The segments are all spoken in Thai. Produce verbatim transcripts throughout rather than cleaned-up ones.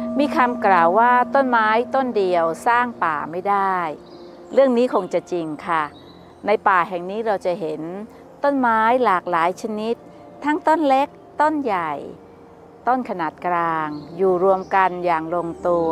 มีคำกล่าวว่าต้นไม้ต้นเดียวสร้างป่าไม่ได้เรื่องนี้คงจะจริงค่ะในป่าแห่งนี้เราจะเห็นต้นไม้หลากหลายชนิดทั้งต้นเล็กต้นใหญ่ต้นขนาดกลางอยู่รวมกันอย่างลงตัว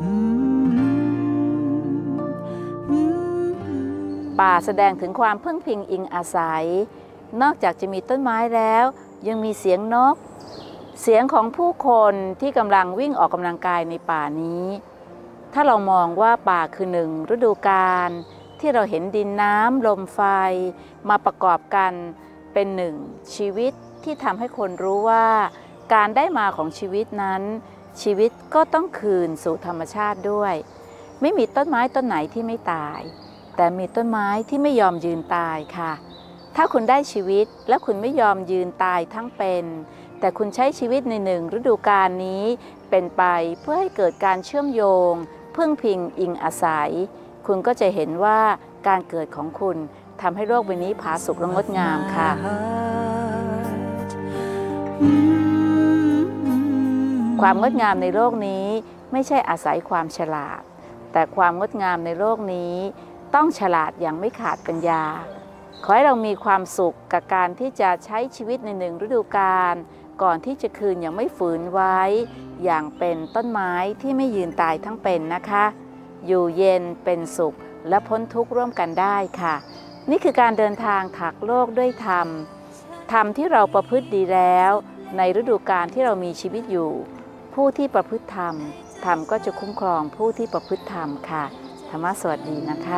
ป่าแสดงถึงความพึ่งพิงอิงอาศัยนอกจากจะมีต้นไม้แล้วยังมีเสียงนกเสียงของผู้คนที่กำลังวิ่งออกกำลังกายในป่านี้ถ้าเรามองว่าป่าคือหนึ่งฤดูกาลที่เราเห็นดินน้ำลมไฟมาประกอบกันเป็นหนึ่งชีวิตที่ทำให้คนรู้ว่าการได้มาของชีวิตนั้นชีวิตก็ต้องคืนสู่ธรรมชาติด้วยไม่มีต้นไม้ต้นไหนที่ไม่ตายแต่มีต้นไม้ที่ไม่ยอมยืนตายค่ะถ้าคุณได้ชีวิตและคุณไม่ยอมยืนตายทั้งเป็นแต่คุณใช้ชีวิตในหนึ่งฤดูกาลนี้เป็นไปเพื่อให้เกิดการเชื่อมโยงพึ่งพิงอิงอาศัยคุณก็จะเห็นว่าการเกิดของคุณทำให้โลกใบนี้ผาสุกและงดงามค่ะความงดงามในโลกนี้ไม่ใช่อาศัยความฉลาดแต่ความงดงามในโลกนี้ต้องฉลาดอย่างไม่ขาดปัญญาขอให้เรามีความสุขกับการที่จะใช้ชีวิตในหนึ่งฤดูกาลก่อนที่จะคืนอย่างไม่ฝืนไว้อย่างเป็นต้นไม้ที่ไม่ยืนตายทั้งเป็นนะคะอยู่เย็นเป็นสุขและพ้นทุกข์ร่วมกันได้ค่ะนี่คือการเดินทางถักโลกด้วยธรรมธรรมที่เราประพฤติดีแล้วในฤดูกาลที่เรามีชีวิตอยู่ผู้ที่ประพฤติธรรมธรรมก็จะคุ้มครองผู้ที่ประพฤติธรรมค่ะธรรมะสวัสดีนะคะ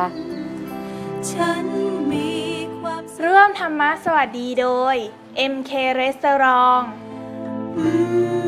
ร่วมธรรมะสวัสดีโดย เอ็ม เค Restaurant